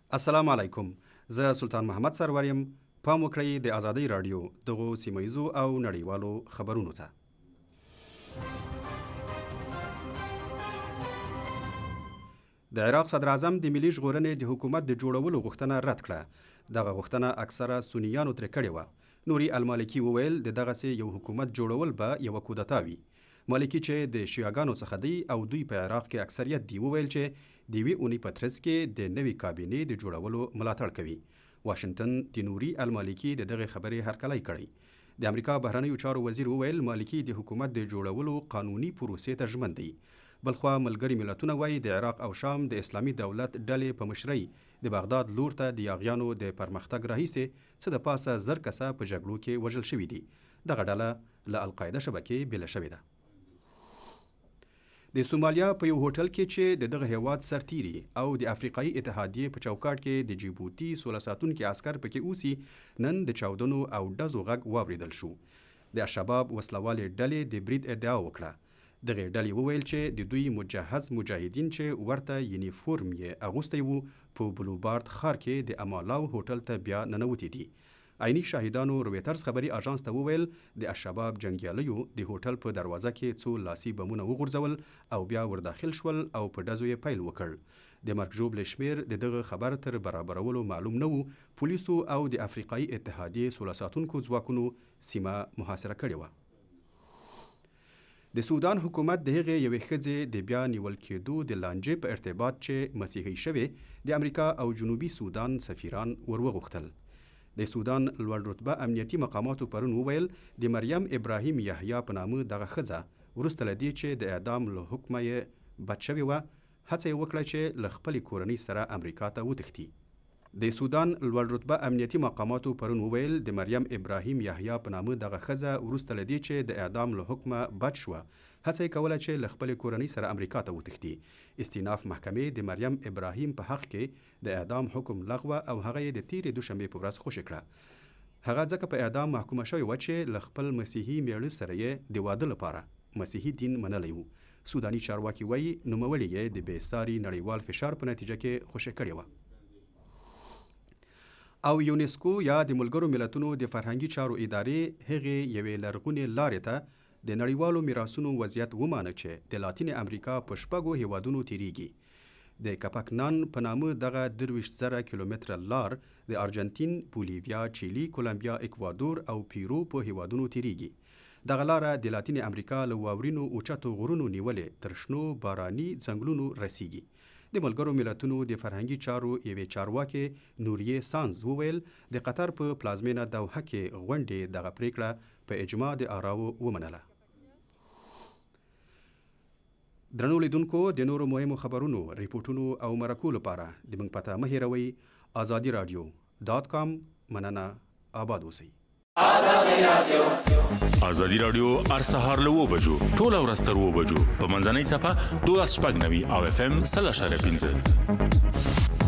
السلام علیکم. زه سلطان محمد سرور یم. پام وکړئ د ازادي راډیو دغو سیمه‌ییزو او نړیوالو خبرونو ته. د عراق صدر اعظم د ملي ژغورنې د حکومت د جوړولو غوښتنه رد کړه. دغه غوښتنه اکثره سنیانو ترې کړې وه. نوري المالکي وویل د دغسې یو حکومت جوړول به یوه کودتا وي. مالکي چې د شیعاګانو څخه دی او دوی په عراق کې اکثریت دی وویل چې د یوې اونۍ په ترڅ کې د نوې کابینې د جوړولو ملاتړ کوي. واشنګټن د نوري المالکي د دغې خبرې هرکلی کړی. د امریکا بهرنیو چارو وزیر وویل مالکي د حکومت د جوړولو قانوني پروسې ته ژمن دی. بلخوا ملګري ملتونه وایي د عراق او شام د اسلامي دولت ډلې په مشرۍ د بغداد لور ته د یاغیانو د پرمختګ راهیسې څه د پاسه 1000 کسه په جګړو کې وژل شوي دي. دغه ډله له القاعده شبکې بېله شوې ده. د سومالیا په یو هوټل کې چې د دغه هیواد سرتیري او د افریقایي اتحادیې په چوکاټ کې د جیبوتي 16 ساتونکي عسکر پکې اوسي نن د چاودنو او ډزو غږ واوریدل شو. د الشباب وسلوالې ډلې د برید ادعا وکړه. دغه ډلې وویل چې د دوی مجهز مجاهدین چې ورته یونیفورم یې اغوستی وو په بلوبارد ښار کې د امالاو هوټل ته بیا ننوتي دي. عیني شاهدانو رویټرز خبري اژانس ته وویل د الشباب جنګیالیو د هوټل په دروازه کې څو لاسي بمونه وغورځول او بیا ورداخل شول او په ډزو یې پیل وکړ. د مرګ ژوبلې شمیر د دغه خبر تر برابرولو معلوم نه وو. پولیسو او د افریقایي اتحادیې 16 ساتونکو ځواکونو سیمه محاصره کړې وه. د سودان حکومت د هغې یوې ښځې د بیا نیول کېدو د لانجې په ارتباط چې مسیحي شوې د امریکا او جنوبي سودان سفیران وروغوښتل. د سودان لوړ رتبه امنیتي مقاماتو پرون وویل د مریم ابراهیم یحیی په نامه دغه ښځه وروسته له دې چې د اعدام له حکمه یې بد شوې وه هڅه یې وکړه چې له خپلې کورنۍ سره امریکا ته وتښتي. د سودان لوړ رتبه امنیتي مقاماتو پرون وویل د مریم ابراهیم یحیی په نامه دغه ښځه وروسته له دې چې د اعدام له حکمه بد شوه هڅه یې کوله چې له خپلې کورنۍ سره امریکا ته وتښتي. استیناف محکمې د مریم ابراهیم په حق کې د اعدام حکم لغوه او هغه یې د تیرې دوشنبې په ورځ خوشي کړه. هغه ځکه په اعدام محکومه شوې وه چې له خپل مسیحي میړه سره یې د واده لپاره مسیحي دین منلی و. سوداني چارواکي وایي نوموړې یې د بېساري نړیوال فشار په نتیجه کې خوشي کړې وه. او یونسکو یا د ملګرو ملتونو د فرهنګي چارو ادارې هغې یوې لرغونې لارې ته د نړیوالو میراثونو وضعیت ومانه چې د لاتین امریکا په 6 هیوادونو تیریږي. د کپکنان په نامه دغه 23,000 کیلومتره لار د ارجنټین، بولیویا، چیلي، کولمبیا، اکوادور او پیرو په هیوادونو تیریږي. دغه لاره د لاتین امریکا له واورینو اوچتو غرونو نیولې تر شنو باراني ځنګلونو رسیږي. د ملګرو ملتونو د فرهنګي چارو یوې چارواکې نوریې سانز وویل د قطر په پلازمینه دوحه کې غونډې دغه پریکړه په اجماع د آراو ومنله. درنو لیدونکو د نورو مهمو خبرونو، ریپورټونو او مرکو لپاره د موږ پته مه هېروئ. ازادي راډیو.com. مننه. آباد اوسئ. ازادي راډیو هر سهار له 9 بجو ټوله ورځ تر 9 بجو په منځنۍ څپه 12:90 او FM 100.5.